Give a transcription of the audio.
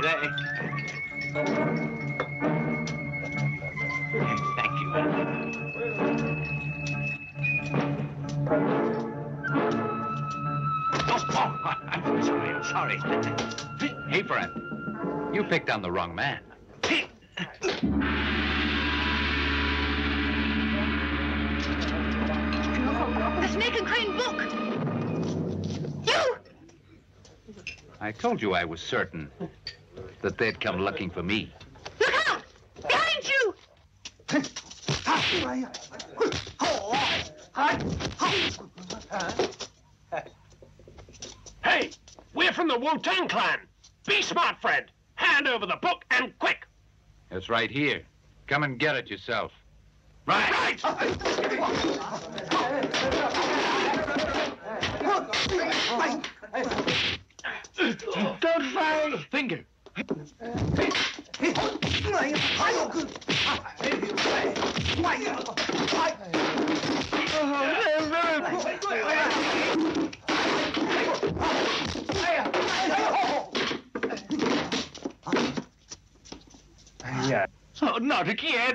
today. Thank you. Oh, I'm sorry. Hey, friend. You picked on the wrong man. The Snake and Crane book! You! I told you I was certain that they'd come looking for me. Look out! Behind you! Hey, we're from the Wu-Tang Clan. Be smart, friend. Hand over the book and quick. It's right here. Come and get it yourself. Right! Don't fight! Finger. Yeah. Oh, not again.